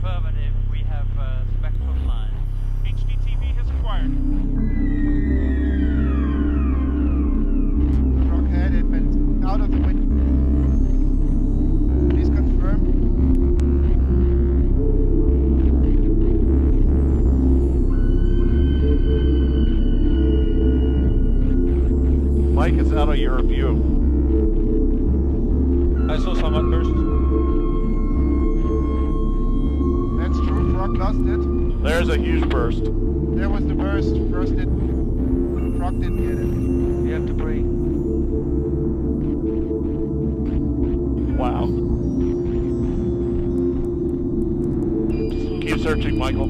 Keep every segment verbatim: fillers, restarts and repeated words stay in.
Affirmative, we have uh, Spectrum line. H D T V has acquired. Truck head, it went out of the window. Please confirm. Mike is out of your view. I saw some at first. That's true, Frog lost it. There's a huge burst. There was the burst. First it. Frog didn't get it. We have to break. Wow. Keep searching, Michael.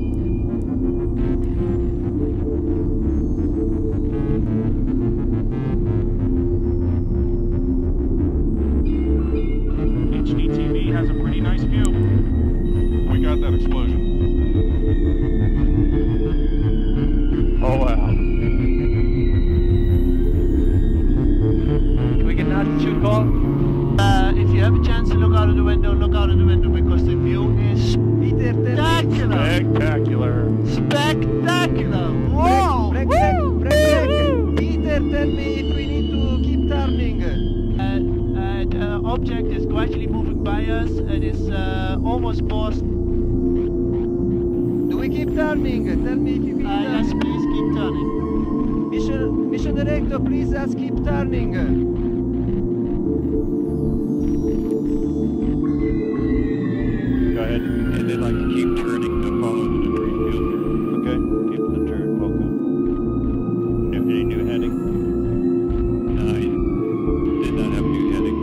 H D T V has a pretty nice view. We got that explosion. Oh, wow. Can we get an altitude call? Uh, if you have a chance to look out of the window, look out of the window because the view is spectacular. Spectacular. Spectacular. Whoa! Break, break, break, break, break. Peter, tell me if we need to keep turning. Uh, uh, the object is gradually moving by us. It is uh, almost paused. Do we keep turning? Tell me if you keep Uh, yes, turning. please keep turning. Mission, mission director, please ask keep turning. Go ahead. And they'd like to keep turning to follow the debris field. Okay. Keep the turn. Welcome. Any new heading? Nine. Did not have new heading.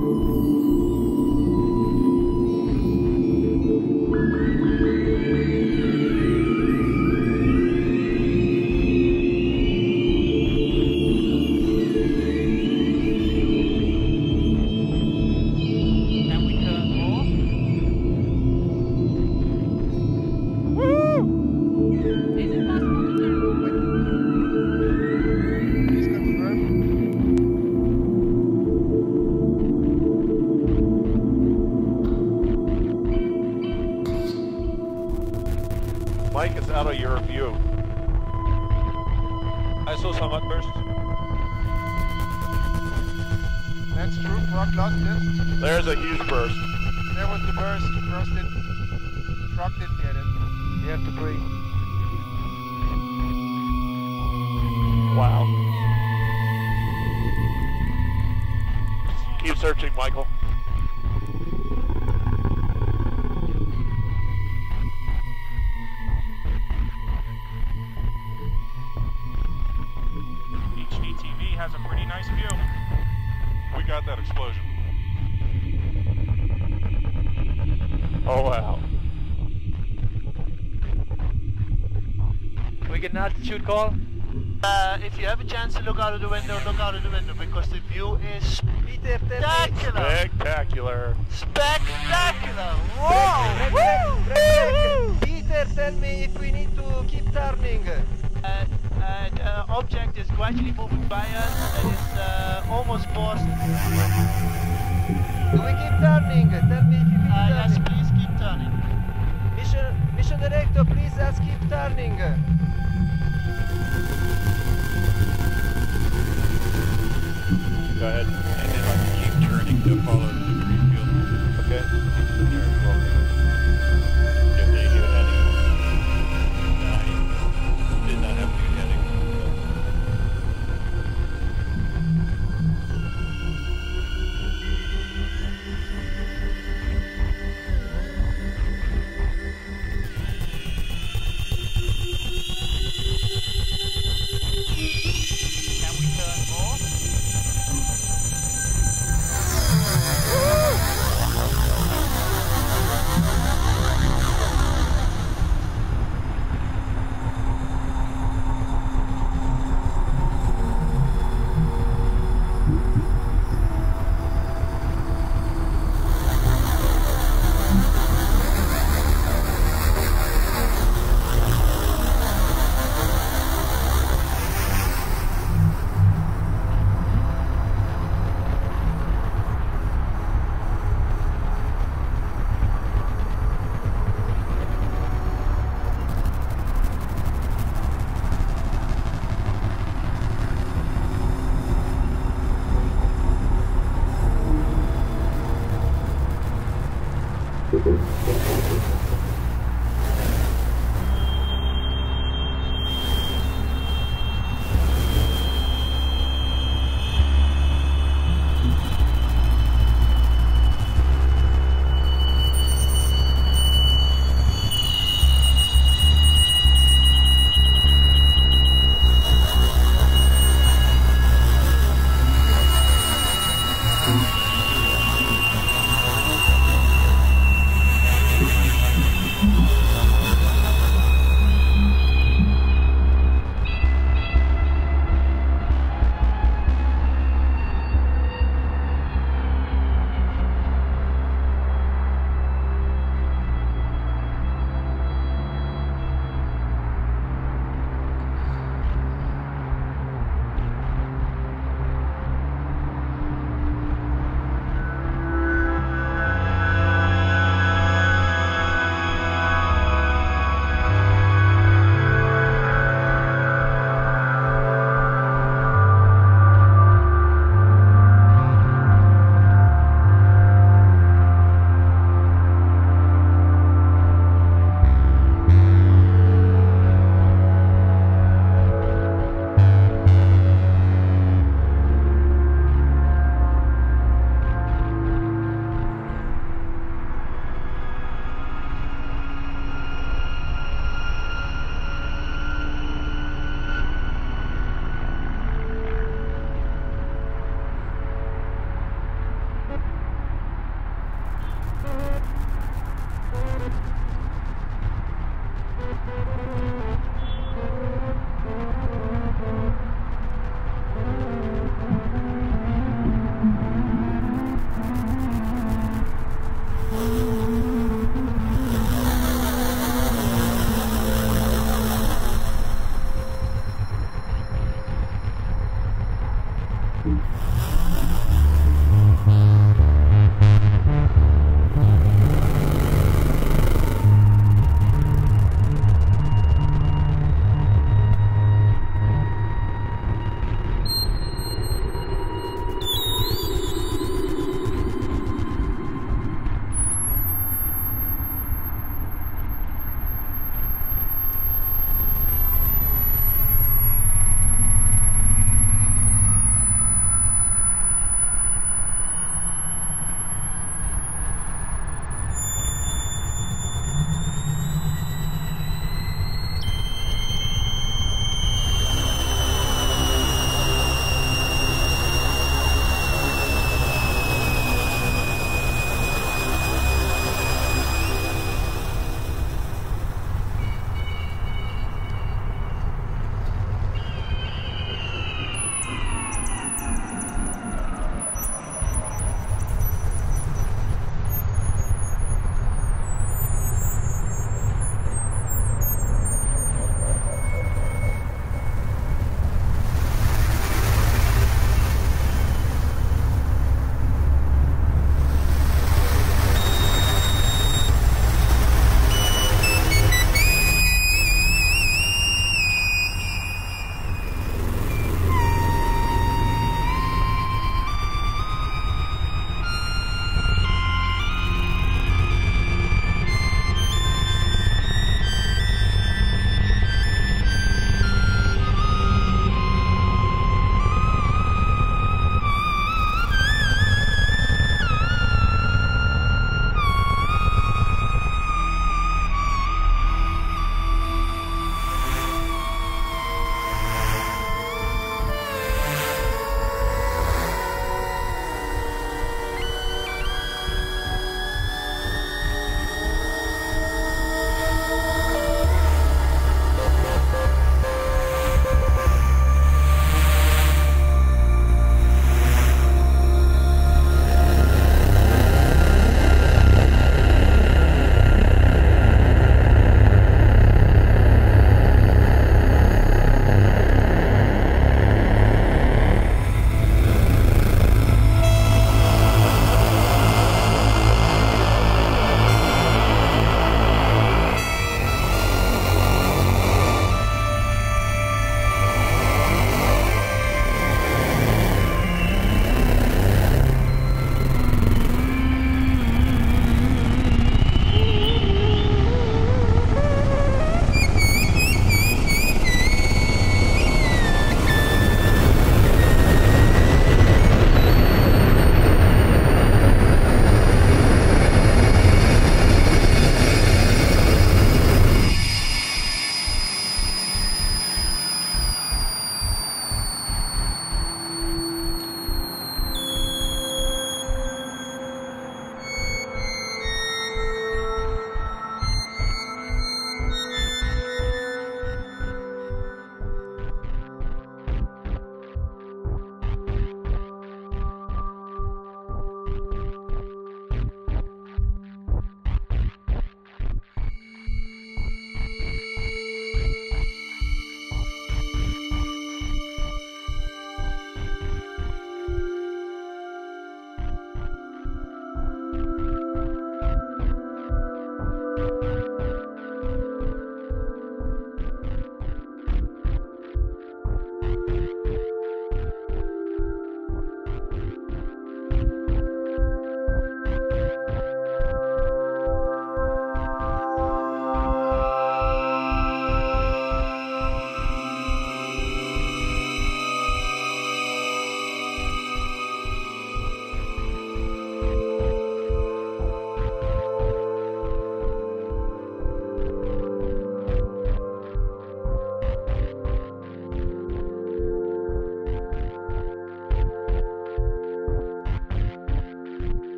Can we turn more? Is it possible to turn? Please confirm. Mike is out of your view. I saw some at first. That's true, Frog lost it. There's a huge burst. There was the burst. First it. Frog didn't get it. We have to break. Wow. Keep searching, Michael. H D T V has a pretty nice view. We got that explosion. Oh, wow. Can we get an altitude call? Uh, if you have a chance to look out of the window, look out of the window because the view is Peter, tell me. spectacular. Spectacular. Spectacular. Whoa! Break, Woo! break, break, break. Peter, tell me if we need to keep turning. Uh, uh, the object is gradually moving by us. It is uh, almost paused. Do we keep turning? Tell me if you keep Uh, yes, turning. please keep turning. Mission, mission director, please ask keep turning. Go ahead. And they'd like to keep turning to follow the debris field. Okay. Turn. Welcome. Any new heading? Nine. Did not have new heading. Can we turn more? Thank you.